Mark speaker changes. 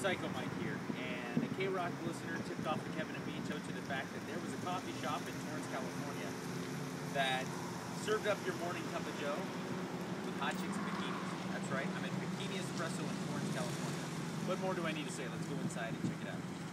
Speaker 1: Psycho Mike here, and a KROQ listener tipped off the Kevin and Beach out to the fact that there was a coffee shop in Torrance, California that served up your morning cup of joe with hot chicks and bikinis. That's right, I'm at Bikini Espresso in Torrance, California. What more do I need to say? Let's go inside and check it out.